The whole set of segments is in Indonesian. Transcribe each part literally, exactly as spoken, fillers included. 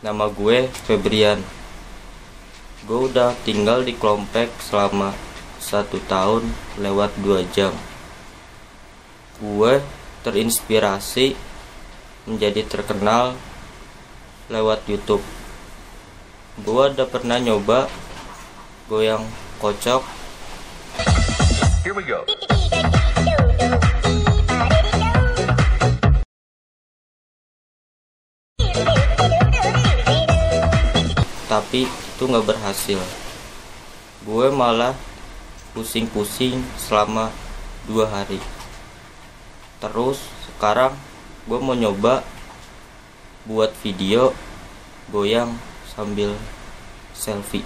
Nama gue Febrian. Gue udah tinggal di Klompek selama satu tahun lewat dua jam. Gue terinspirasi menjadi terkenal lewat YouTube. Gue udah pernah nyoba goyang kocok. Here we go. Tapi itu nggak berhasil. Gue malah pusing-pusing selama dua hari. Terus sekarang gue mau nyoba buat video goyang sambil selfie.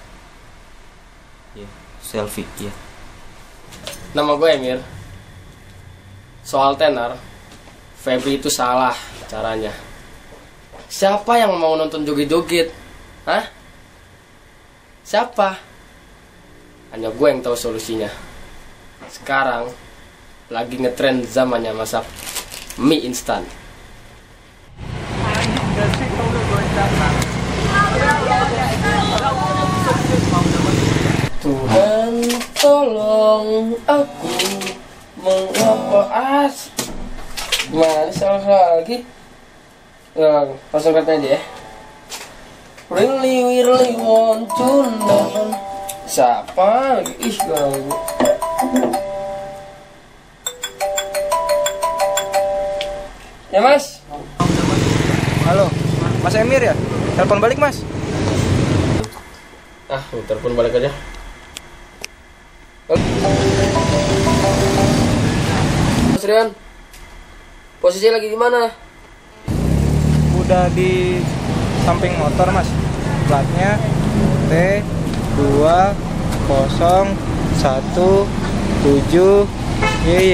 Ya, selfie ya. Nama gue Emir. Soal tenar, Febri itu salah caranya. Siapa yang mau nonton joget-joget? Hah? Siapa? Hanya gue yang tahu solusinya. Sekarang lagi ngetrend zamannya masak mie instan. Tuhan tolong aku, mengapa as? Gimana salah lagi? Nah, langsung kata aja ya. Really, we really want to know. Siapa lagi? Ih, ganggu. Ya mas. Halo, Mas Emir ya? Telepon balik mas. Ah, telepon balik aja. Mas Rian, posisi lagi di mana? Udah di samping motor mas. Platnya T dua nol satu tujuh Y Y.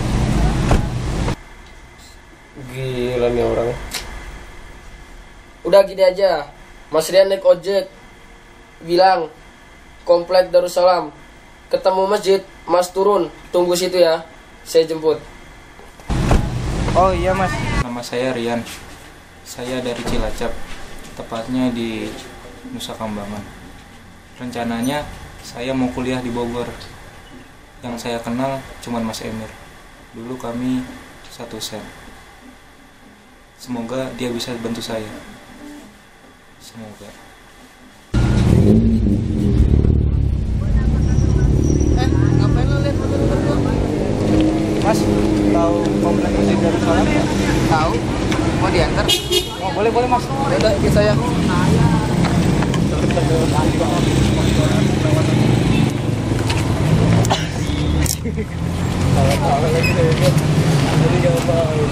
Gila nih orang. Udah gini aja, Mas Rian naik ojek, bilang Komplek Darussalam, ketemu masjid, Mas turun, tunggu situ ya, saya jemput. Oh iya mas. Nama saya Rian. Saya dari Cilacap, tepatnya di Nusa Kambangan. Rencananya saya mau kuliah di Bogor. Yang saya kenal cuma Mas Emir. Dulu kami satu sen. Semoga dia bisa bantu saya. Semoga. Eh, ngapain lo lihat foto-foto? Mas, tahu komplek masjid Darussalam ya? Tahu? Mau diantar? Oh, boleh boleh mas. Udah, ikut saya. Kalau lagi deh, jadi jangan tahu.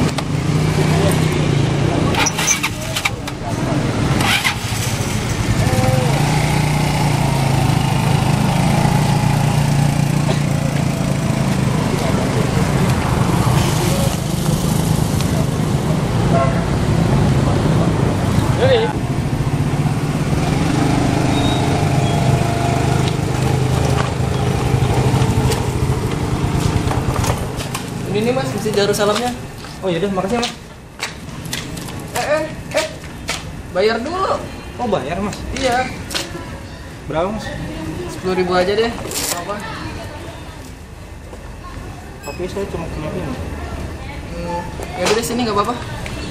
Ini nih mas, masjid Darussalamnya. Oh yaudah, makasih ya mas. Eh, eh, eh. Bayar dulu. Oh bayar mas? Iya. Berapa mas? Sepuluh ribu aja deh. Apa? Tapi saya cuma punya ini. Hmm, ya udah deh, sini nggak apa-apa.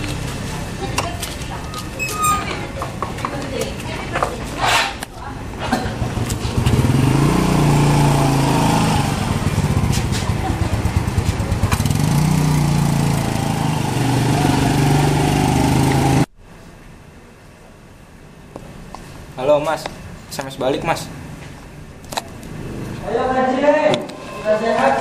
Halo mas, S M S balik mas. Ayo ngaji, udah sehat?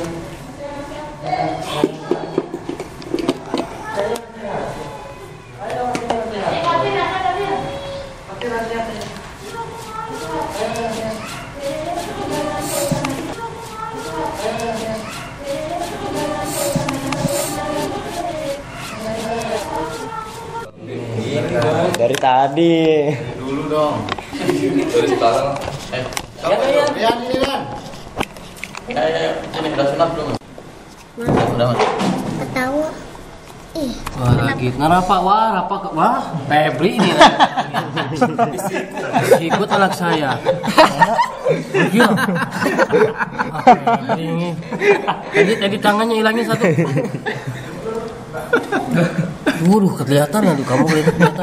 Dari tadi. Dulu dong. Dari sekarang. Eh, Ya, ya. Rian ini kan. Eh, ini udah sunat belum? Udah, udah mas. Nggak tahu. Wah lagi ngapa wah apa wah Febri ini ikut anak saya. Iya. Ini tadi tadi tangannya hilangnya satu. Waduh kelihatan aduh kamu kelihatan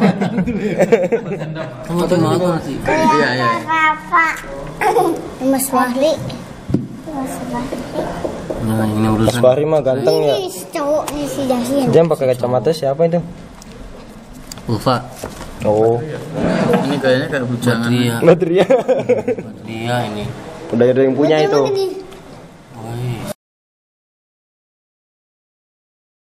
kamu tuh mana sih? Iya iya. Rafa. Mas Wahli. Mas Wahli. Nah ini urusan. Mas Fahri mah ganteng ya. Ini cowoknya si Dahin. Dia pakai kacamata siapa itu? Ulfa. Oh, Ini kayaknya kayak bujangan. Badria. Badria. Badria ini. Udah ada yang punya itu. Ini